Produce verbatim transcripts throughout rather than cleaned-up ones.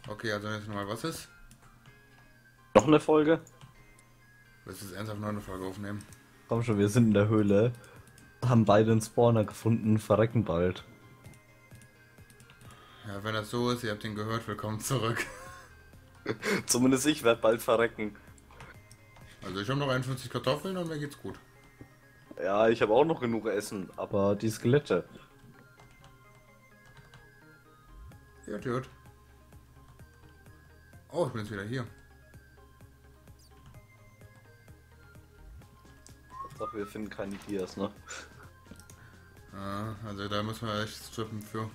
Okay, also jetzt nochmal, was ist? Noch eine Folge? Willst du jetzt ernsthaft noch eine Folge aufnehmen? Komm schon, wir sind in der Höhle. Haben beide einen Spawner gefunden, verrecken bald. Ja, wenn das so ist, ihr habt ihn gehört, willkommen zurück. Zumindest ich werde bald verrecken. Also ich habe noch einundfünfzig Kartoffeln und mir geht's gut. Ja, ich habe auch noch genug Essen, aber die Skelette. Gut, gut. Oh, ich bin jetzt wieder hier. Doch, wir finden keine Dias, ne? Ah, also da müssen wir echt strippen für.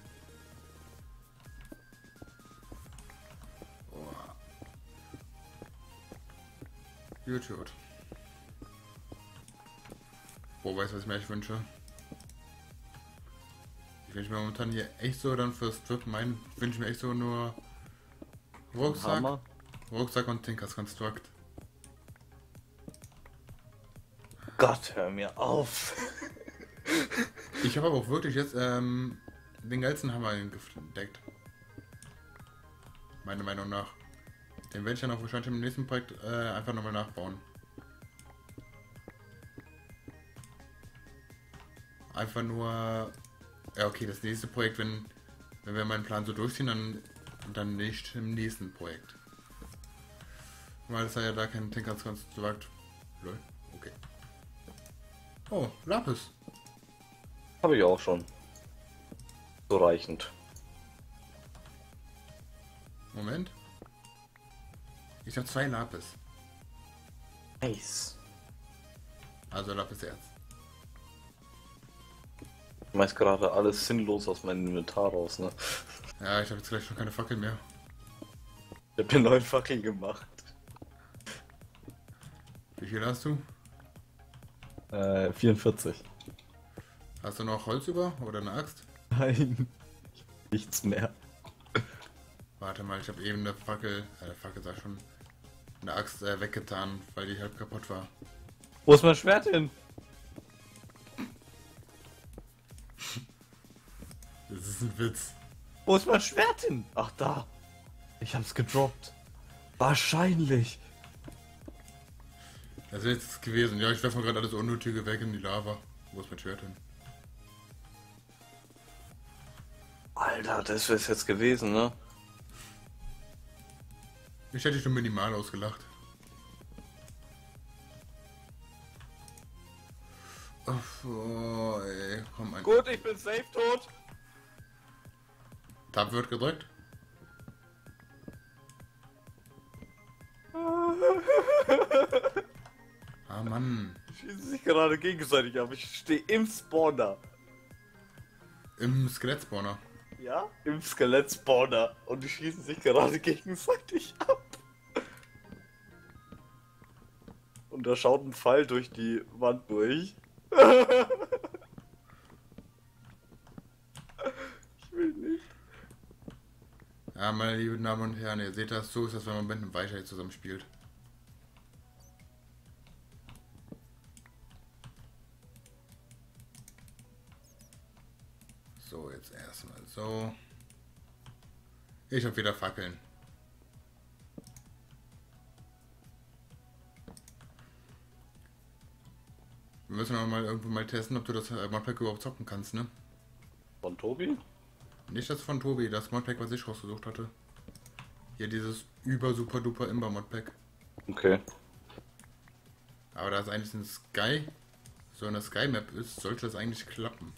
Oh. Gut, gut. Boah, weißt du, was ich mir echt wünsche? Ich wünsche mir momentan hier echt so dann fürs Strippen ein, wünsche ich mir echt so nur Rucksack, Hammer. Rucksack und Tinkers Construct. Gott, hör mir auf. Ich habe aber auch wirklich jetzt ähm, den geilsten Hammer entdeckt. Meiner Meinung nach. Den werde ich dann auch wahrscheinlich im nächsten Projekt äh, einfach nochmal nachbauen. Einfach nur... Ja, okay, das nächste Projekt, wenn, wenn wir meinen Plan so durchziehen, dann, dann nicht im nächsten Projekt. Weil es ja da kein Tinkers Construct. Lol, okay. Oh, Lapis. Habe ich auch schon. Zureichend. Moment. Ich habe zwei Lapis. Nice. Also Lapis Erz. Ich schmeiß gerade alles sinnlos aus meinem Inventar raus, ne? Ja, ich habe jetzt gleich schon keine Fackel mehr. Ich hab mir neuen Fackeln gemacht. Wie viel hast du? Äh, vierundvierzig. Hast du noch Holz über oder eine Axt? Nein. Nichts mehr. Warte mal, ich habe eben eine Fackel, äh, Fackel sag schon, eine Axt äh, weggetan, weil die halb kaputt war. Wo ist mein Schwert hin? Das ist ein Witz. Wo ist mein Schwert hin? Ach, da. Ich hab's gedroppt. Wahrscheinlich. Das wäre jetzt gewesen. Ja, ich werfe gerade alles Unnötige weg in die Lava. Wo ist mein Schwert hin? Alter, das wär's jetzt gewesen, ne? Ich hätte dich schon minimal ausgelacht. Uff, oh, ey, komm ein. Gut, ich bin safe tot. Tab wird gedrückt. Ah, Mann. Schießen sich gerade gegenseitig ab. Ich stehe im Spawner. Im Skelett-Spawner. Ja? Im Skelett-Spawner. Und die schießen sich gerade gegenseitig ab. Und da schaut ein Pfeil durch die Wand durch. Ich will nicht. Ja, meine lieben Damen und Herren, ihr seht das, so ist das, wenn man mit einem Weichheit zusammen spielt. So, jetzt erstmal so. Ich habe wieder Fackeln. Wir müssen aber mal irgendwo mal testen, ob du das äh, Modpack überhaupt zocken kannst, ne? Von Tobi? Nicht das von Tobi, das Modpack, was ich rausgesucht hatte. Hier dieses über super duper Imber Modpack. Okay. Aber da es eigentlich ein Sky, so eine Sky Map ist, sollte das eigentlich klappen.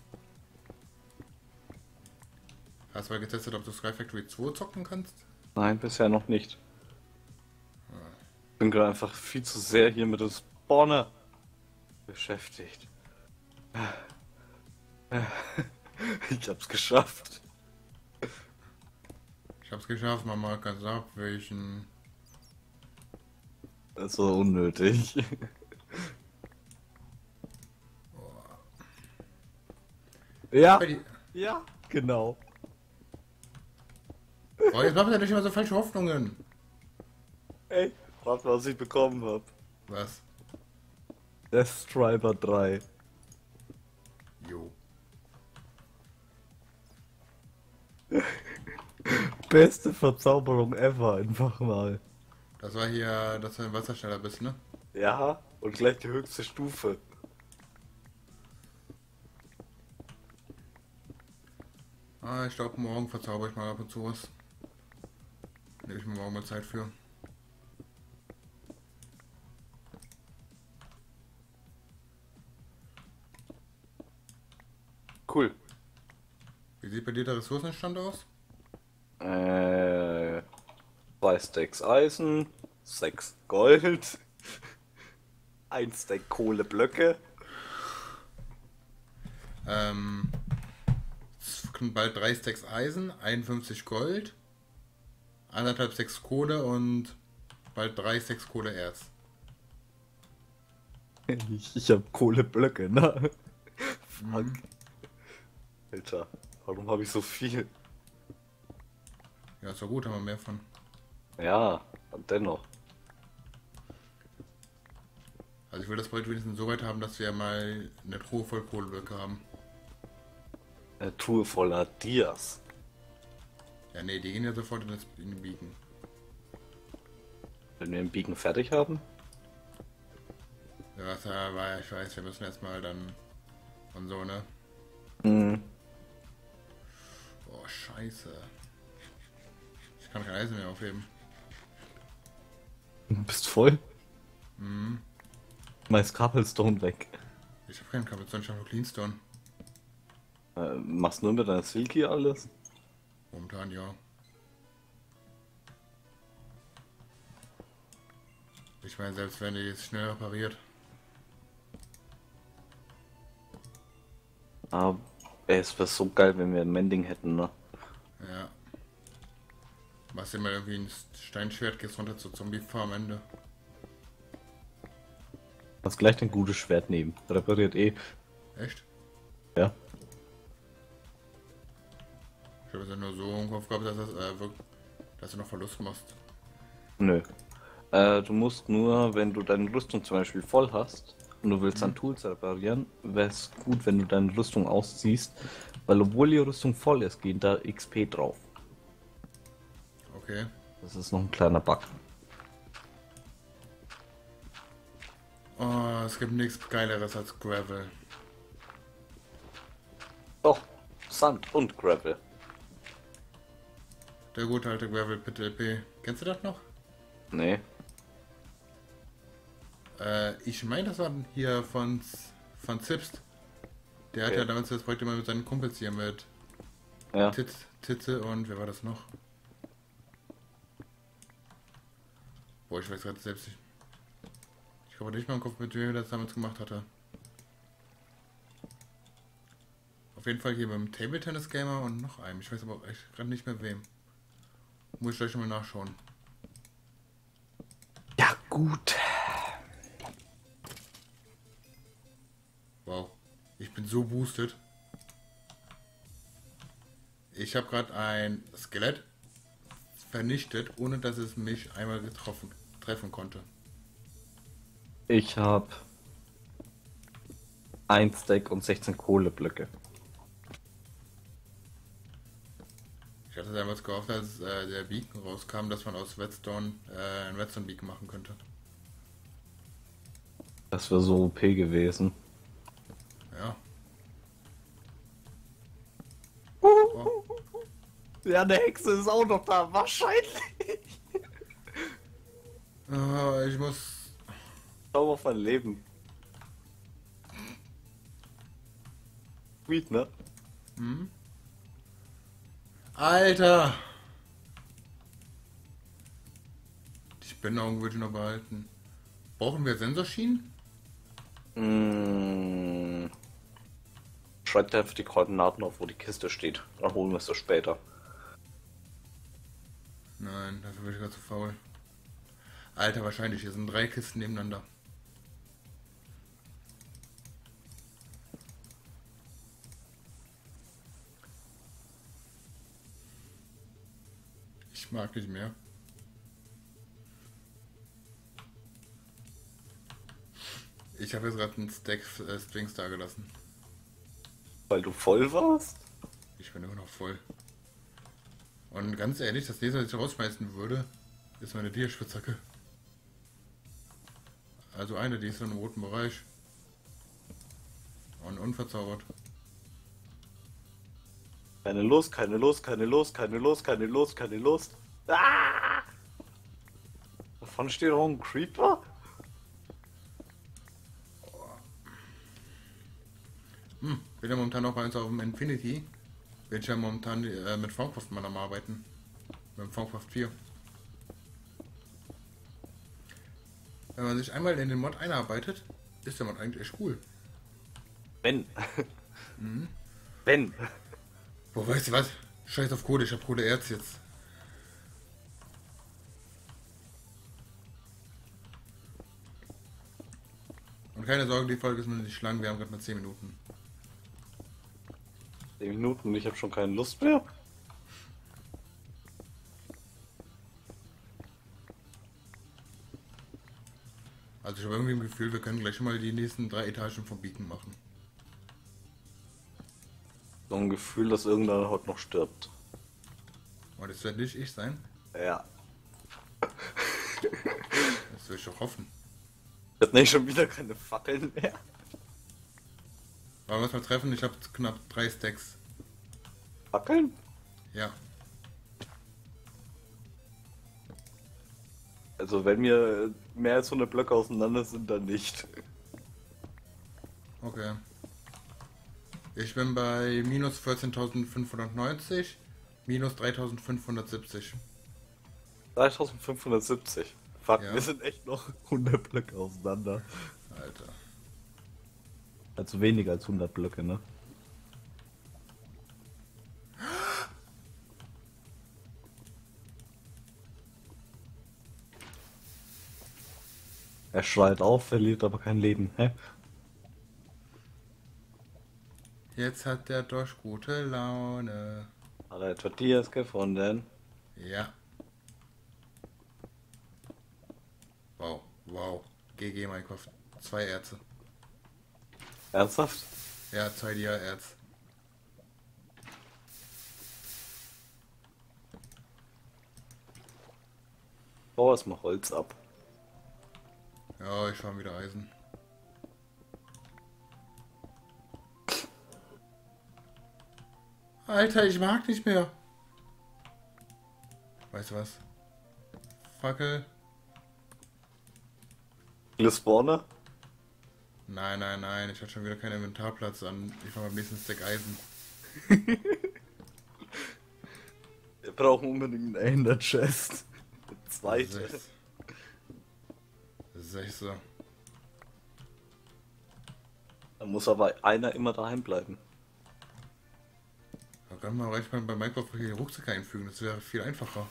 Hast du mal getestet, ob du Sky Factory zwei zocken kannst? Nein, bisher noch nicht. Ich bin gerade einfach viel zu sehr hier mit dem Spawner beschäftigt. Ich hab's geschafft. Ich hab's geschafft, Mama, kannst du abwischen. Das war unnötig. Ja, Bei die- ja, genau. Oh, jetzt machen wir nicht immer so falsche Hoffnungen. Ey, rat mal, was ich bekommen hab. Was? Death Striper drei. Jo. beste Verzauberung ever, einfach mal. Das war hier, dass du im Wasser schneller bist, ne? Ja, und gleich die höchste Stufe. Ah, ich glaube, morgen verzauber ich mal ab und zu was. Nehme ich mir morgen mal Zeit für. Cool. Wie sieht bei dir der Ressourcenstand aus? Äh, zwei Stacks Eisen, sechs Gold, ein Stack Kohleblöcke. Ähm, es sind bald drei Stacks Eisen, einundfünfzig Gold, anderthalb Stacks Kohle und bald drei Stacks Kohleerz. Ich, ich hab Kohleblöcke, ne? Fuck. Mhm. Alter, warum habe ich so viel? Ja, ist doch gut, haben wir mehr von. Ja, und dennoch. Also ich will das Projekt wenigstens so weit haben, dass wir mal eine Truhe voll Kohleblöcke haben. Eine Truhe voller Dias. Ja, nee, die gehen ja sofort in, das, in den Beacon. Wenn wir den Beacon fertig haben? Ja, was ja war, ich weiß, wir müssen erstmal dann und so, ne? Mhm. Oh, scheiße. Ich kann kein Eisen mehr aufheben. Du bist voll? Mhm. Meist Cobblestone weg. Ich hab keinen Kabelstone, ich hab nur Cleanstone. Äh, machst nur mit deiner Silky alles? Momentan ja. Ich meine, selbst wenn die jetzt schnell repariert. Aber es wäre so geil, wenn wir ein Mending hätten, ne? Ja. Machst dir mal irgendwie ein Steinschwert, gehst runter zur Zombie-Farm am Ende. Lass gleich dein gutes Schwert nehmen. Repariert eh. Echt? Ja. Ich habe es ja nur so im Kopf gehabt, dass, das, äh, wirkt, dass du noch Verlust machst. Nö. Äh, du musst nur, wenn du deine Rüstung zum Beispiel voll hast und du willst Mhm. dann Tools reparieren, wäre es gut, wenn du deine Rüstung ausziehst, weil obwohl die Rüstung voll ist, geht da X P drauf. Okay. Das ist noch ein kleiner Bug. Oh, es gibt nichts Geileres als Gravel. Doch, Sand und Gravel. Der gute alte Gravel Pit L P. Kennst du das noch? Nee. Äh, ich meine, das war hier von, von Zipst. Der hat Okay. ja damals das Projekt immer mit seinen Kumpels hier mit Ja. Tit, Titze und wer war das noch? Boah, ich weiß gerade selbst nicht. Ich glaube nicht mal im Kopf, mit wem er das damals gemacht hatte. Auf jeden Fall hier beim Table Tennis Gamer und noch einem. Ich weiß aber auch echt gerade nicht mehr wem. Muss ich gleich mal nachschauen. Ja, gut. Wow. Ich bin so boosted. Ich habe gerade ein Skelett vernichtet, ohne dass es mich einmal getroffen treffen konnte. Ich habe ein Stack und sechzehn Kohleblöcke. Ich hatte damals gehofft, als äh, der Beacon rauskam, dass man aus Redstone äh, ein Redstone Beacon machen könnte. Das wäre so O P gewesen. Ja. Oh, Ja, eine Hexe ist auch noch da, wahrscheinlich. oh, ich muss. Schau auf mein Leben. Sweet, ne? Hm? Alter! Die Bänderung würde ich noch behalten. Brauchen wir Sensorschienen? Mmh. Schreibt einfach die Koordinaten auf, wo die Kiste steht. Dann holen wir es so später. Nein, dafür bin ich gerade zu faul. Alter, wahrscheinlich. Hier sind drei Kisten nebeneinander. Ich mag nicht mehr. Ich habe jetzt gerade einen Stack äh, Strings da gelassen. Weil du voll warst? Ich bin immer noch voll. Und ganz ehrlich, das nächste, was ich rausschmeißen würde, ist meine Dia-Spitzhacke. Also eine, die ist so im roten Bereich. Und unverzaubert. Keine Lust, keine Lust, keine Lust, keine Lust, keine Lust, keine Lust. Ah! Davon steht auch ein Creeper? Hm, bin ja momentan auch bei uns auf dem Infinity. Bin ich ja momentan äh, mit Formcraft mal am Arbeiten. Mit dem Formcraft vier. Wenn man sich einmal in den Mod einarbeitet, ist der Mod eigentlich echt cool. Wenn. Mhm. Wenn. Boah, weißt du was? Scheiß auf Kohle, ich hab Kohleerz jetzt. Und keine Sorge, die Folge ist noch nicht lang, wir haben gerade mal zehn Minuten. zehn Minuten und ich habe schon keine Lust mehr. Also ich habe irgendwie im Gefühl, wir können gleich mal die nächsten drei Etagen vom Beacon machen. So ein Gefühl, dass irgendeiner heute noch stirbt. Und das wird nicht ich sein? Ja. Das will ich doch hoffen. Ich hab nicht schon wieder keine Fackeln mehr. Wollen wir uns mal treffen? Ich habe knapp drei Stacks. Fackeln? Ja. Also wenn wir mehr als hundert Blöcke auseinander sind, dann nicht. Okay. Ich bin bei minus vierzehntausendfünfhundertneunzig, minus dreitausendfünfhundertsiebzig. dreitausendfünfhundertsiebzig. Fuck, Ja. wir sind echt noch hundert Blöcke auseinander. Alter. Also weniger als hundert Blöcke, ne? Er schreit auf, verliert aber kein Leben, hä? Jetzt hat der Dosch gute Laune. Hat er Tortillas gefunden? Ja. Wow, wow. G G Minecraft. Zwei Erze. Ernsthaft? Ja, zwei Dia-Erz. Bau erstmal Holz ab. Ja, ich fahre wieder Eisen. Alter, ich mag nicht mehr. Weißt du was? Fackel. Viele Spawner? Nein, nein, nein. Ich hatte schon wieder keinen Inventarplatz an. Ich war beim nächsten Stack Eisen. Wir brauchen unbedingt einen Ender Chest. Zweite. Sechs. Sechse. Da muss aber einer immer daheim bleiben. Da kann man reicht man bei Minecraft hier Rucksäcke einfügen. Das wäre viel einfacher.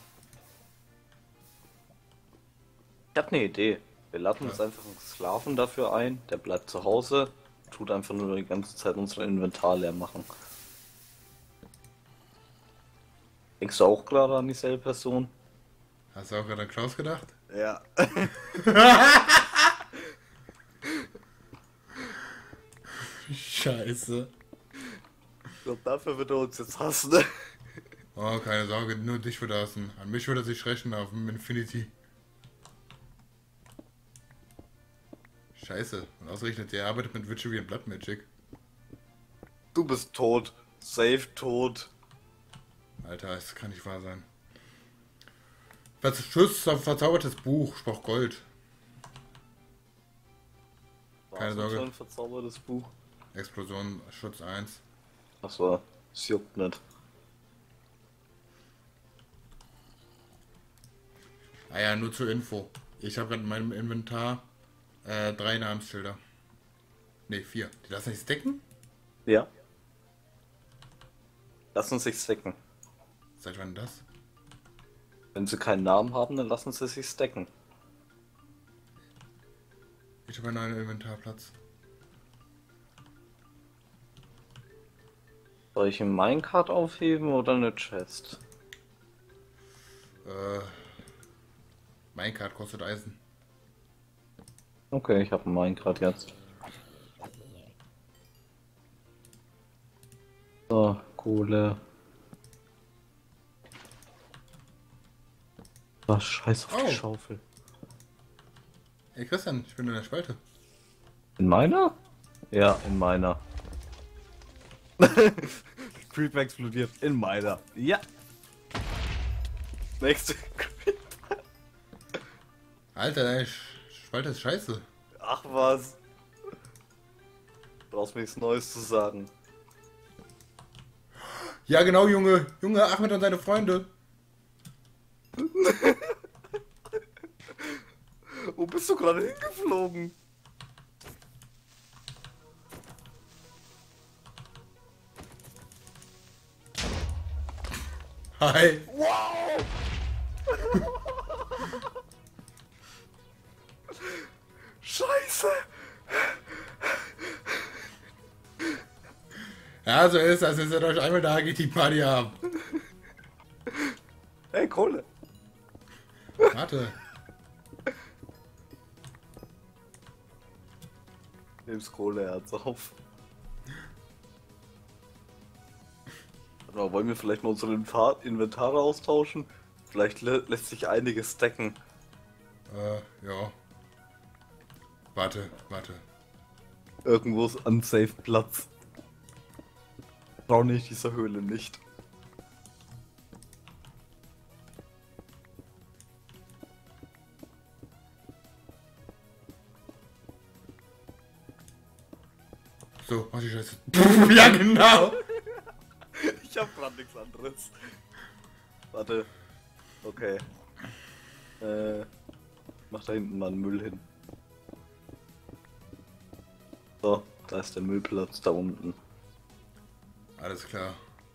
Ich hab eine Idee. Wir laden Ja. uns einfach einen Sklaven dafür ein, der bleibt zu Hause, tut einfach nur die ganze Zeit unser Inventar leer machen. Denkst du auch gerade an dieselbe Person? Hast du auch gerade an Klaus gedacht? Ja. Scheiße. Ich glaube, dafür wird er uns jetzt hassen. Oh, keine Sorge, nur dich wird er hassen. An mich würde er sich rechnen auf dem Infinity. Scheiße. Und ausgerechnet, der arbeitet mit Witchery und Blood Magic. Du bist tot. Safe tot. Alter, das kann nicht wahr sein. Verschützt auf verzaubertes Buch, ich brauch Gold. Keine War das Sorge. so ein verzaubertes Buch? Explosion, Schutz eins. Achso, es juckt nicht. Ah ja, nur zur Info. Ich habe gerade in meinem Inventar äh, drei Namensschilder. Ne, vier. Die lassen sich stacken? Ja. Lass uns sich stacken. Seit wann das? Wenn sie keinen Namen haben, dann lassen sie sich stacken. Ich habe einen neuen Inventarplatz. Soll ich einen Minecart aufheben oder eine Chest? Äh, Minecart kostet Eisen. Okay, ich habe einen Minecart jetzt. So, Kohle. Was, scheiß auf Oh. die Schaufel. Ey Christian, ich bin in der Spalte. In meiner? Ja, in meiner. Creeper explodiert. In meiner. Ja. Nächste. Alter, deine Sch- Spalte ist scheiße. Ach was. Brauchst mir nichts Neues zu sagen. Ja genau, Junge. Junge, Ahmed und seine Freunde. Wo bist du gerade hingeflogen? Hi. Wow! Scheiße! Ja, so ist das. Ihr seid euch einmal da, geht die Party ab. Hey, Kohle! Warte. Nimm's Kohleerz auf. Aber wollen wir vielleicht mal unsere Inventar Inventare austauschen? Vielleicht lä lässt sich einiges stacken. Äh, ja. Warte, warte. Irgendwo ist unsafe Platz. Brauche ich dieser Höhle nicht. So, mach die Scheiße. Ja, genau. Ich hab grad nichts anderes. Warte. Okay. Äh. Mach da hinten mal einen Müll hin. So, da ist der Müllplatz da unten. Alles klar.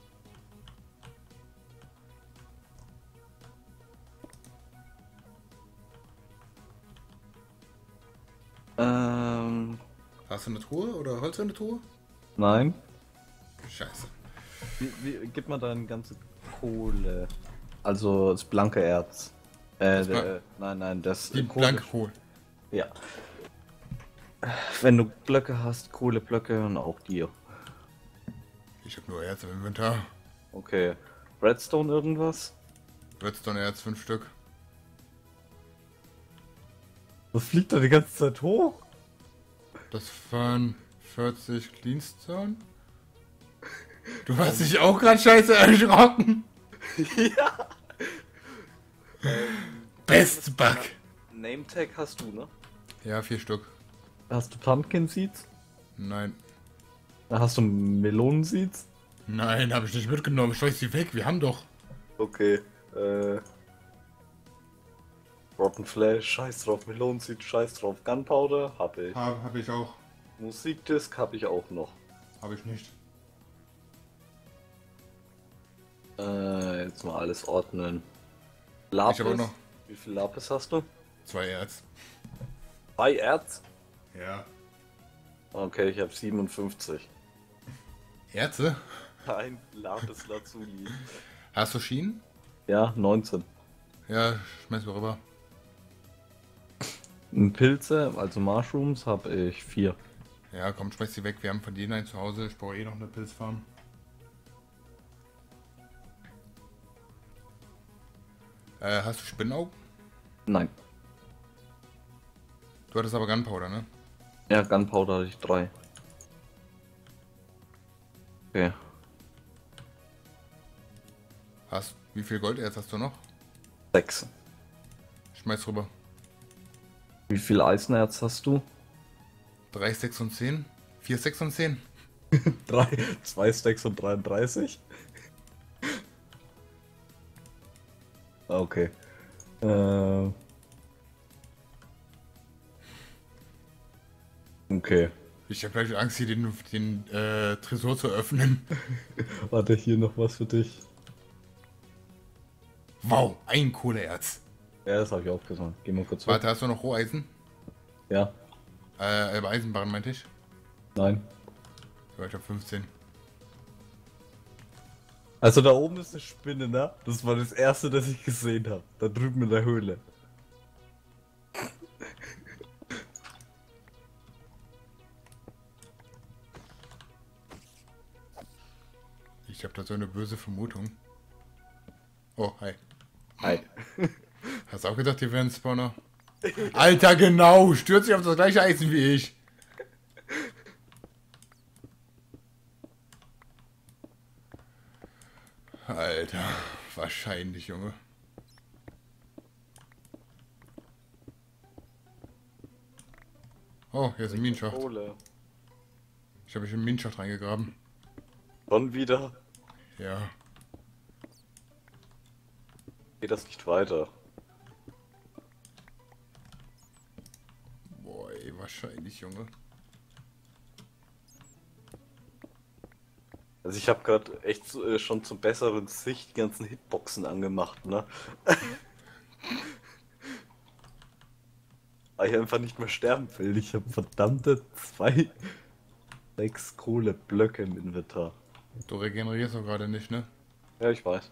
Ähm. Hast du eine Truhe oder Holz in der Truhe? Nein. Scheiße. Wie, wie, gib mal deine ganze Kohle. Also das blanke Erz. Äh, Das der, Bla- nein, nein, das Die Kohle- blanke Kohle. Ja. Wenn du Blöcke hast, Kohleblöcke und auch dir. Ich hab nur Erz im Inventar. Okay. Redstone irgendwas? Redstone Erz, fünf Stück. Was fliegt da die ganze Zeit hoch? Das waren vierzig Cleanstone. Du hast dich auch gerade scheiße erschrocken. Ja. Best Bug. Nametag hast du, ne? Ja, vier Stück. Hast du Pumpkin Seeds? Nein. Hast du Melonen Seeds? Nein, habe ich nicht mitgenommen. Schmeiß die weg. Wir haben doch. Okay. Äh. Rotten Flash, scheiß drauf. Melonen Seeds, scheiß drauf. Gunpowder, hab ich. Habe hab ich auch. Musikdisk hab ich auch noch. Habe ich nicht. Äh, jetzt mal alles ordnen. Lapis. Ich habe auch noch Wie viel Lapis hast du? zwei Erz. Zwei Erz? Ja. Okay, ich habe siebenundfünfzig. Erze? Ein Lapis Lazuli. Hast du Schienen? Ja, neunzehn. Ja, schmeiß mal rüber. Pilze, also Mushrooms, habe ich vier. Ja, komm, schmeiß die weg. Wir haben von denen einen zu Hause. Ich brauche eh noch eine Pilzfarm. Äh, hast du Spinnenaugen? Nein. Du hattest aber Gunpowder, ne? Ja, Gunpowder hatte ich drei. Okay. Hast, wie viel Golderz hast du noch? Sechs. Schmeiß rüber. Wie viel Eisenerz hast du? drei, sechs und zehn? vier, sechs und zehn? Drei, zwei Stacks und dreiunddreißig. Okay. Äh. Okay. Ich habe gleich Angst, hier den, den äh, Tresor zu öffnen. Warte, hier noch was für dich. Wow, ein Kohleerz. Ja, das habe ich aufgesammelt. Geh mal kurz Warte, hast du noch Roheisen? Ja. Äh, äh, Eisenbahn meinte ich. Nein. Ja, ich hab fünfzehn. Also da oben ist eine Spinne, ne? Das war das erste, das ich gesehen habe. Da drüben in der Höhle. Ich habe da so eine böse Vermutung. Oh, hi. Hi. Hast du auch gedacht, die wären Spawner? Alter, genau! Stürzt sich auf das gleiche Eisen wie ich! Alter, wahrscheinlich, Junge. Oh, hier ist ein Minenschacht. Kohle. Ich habe mich in den Minenschacht reingegraben. Schon wieder? Ja. Geht das nicht weiter? Boah, ey, wahrscheinlich, Junge. Also ich habe gerade echt äh, schon zum besseren Sicht die ganzen Hitboxen angemacht, ne? Weil ich einfach nicht mehr sterben will. Ich habe verdammte zwei, sechs Kohleblöcke im Inventar. Du regenerierst doch gerade nicht, ne? Ja, ich weiß.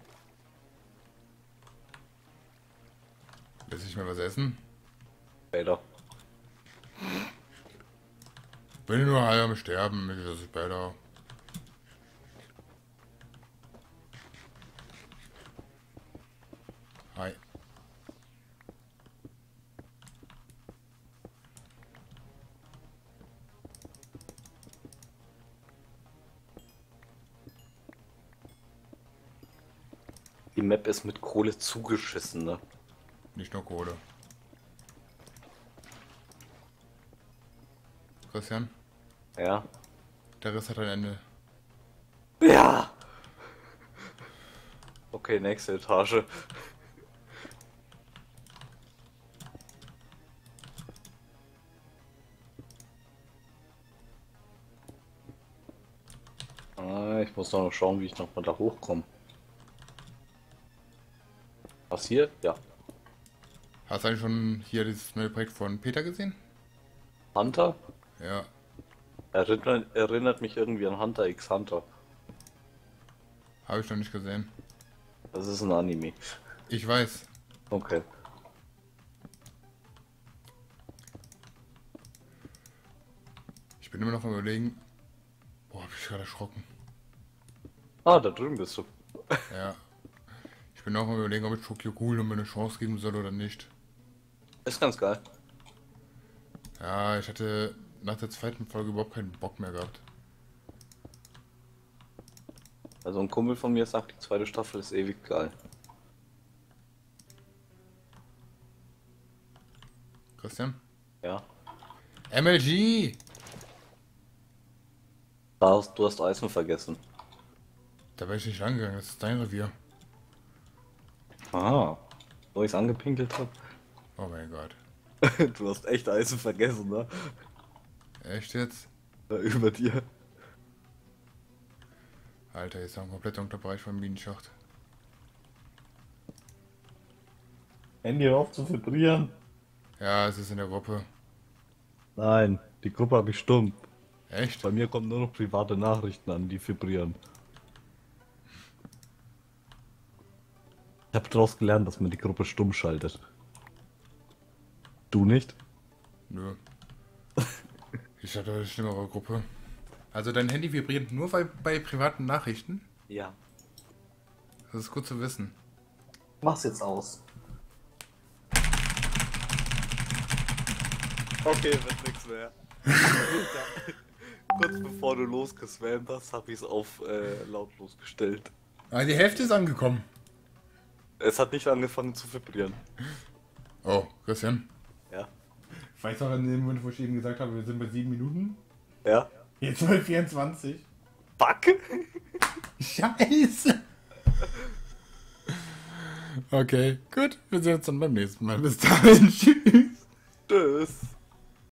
Willst du nicht mehr was essen? Später. Bin nur halb am Sterben, das ist später. Hi. Die Map ist mit Kohle zugeschissen, ne? Nicht nur Kohle. Christian, Ja. der Riss hat ein Ende. Ja! Okay, nächste Etage. Ah, ich muss noch schauen, wie ich noch mal da hochkomme. Was hier? Ja. Hast du eigentlich schon hier dieses neue Projekt von Peter gesehen? Hunter? Ja. Erinnert, erinnert mich irgendwie an Hunter x Hunter. Habe ich noch nicht gesehen. Das ist ein Anime. Ich weiß. Okay. Ich bin immer noch am überlegen. Boah, hab ich gerade erschrocken. Ah, da drüben bist du. Ja. Ich bin auch am überlegen, ob ich Tokyo Ghoul eine Chance geben soll oder nicht. Ist ganz geil. Ja, ich hatte nach der zweiten Folge überhaupt keinen Bock mehr gehabt. Also ein Kumpel von mir sagt, die zweite Staffel ist ewig geil. Christian? Ja. M L G! Da hast, du hast Eisen vergessen. Da wäre ich nicht rangegangen, das ist dein Revier. Aha. Wo ich es angepinkelt habe. Oh mein Gott. Du hast echt Eisen vergessen, ne? Echt jetzt? Da über dir. Alter, jetzt ist ein kompletter Unterbereich vom Minenschacht. Handy auf zu vibrieren. Ja, es ist in der Gruppe. Nein, die Gruppe habe ich stumm. Echt? Bei mir kommen nur noch private Nachrichten an, die vibrieren. Ich habe daraus gelernt, dass man die Gruppe stumm schaltet. Du nicht? Nö. Ich hatte eine schlimmere Gruppe. Also dein Handy vibriert nur bei, bei privaten Nachrichten? Ja. Das ist gut zu wissen. Mach's jetzt aus. Okay, wird nichts mehr. Kurz bevor du losgeswammt hast, habe ich es auf äh, lautlos gestellt. Ah, die Hälfte ist angekommen. Es hat nicht angefangen zu vibrieren. Oh, Christian. Ja. Weißt du auch in dem Moment, wo ich eben gesagt habe, wir sind bei sieben Minuten? Ja. Jetzt bei vierundzwanzig. Fuck! Scheiße! Okay, gut. Wir sehen uns dann beim nächsten Mal. Bis dahin. Tschüss. Tschüss.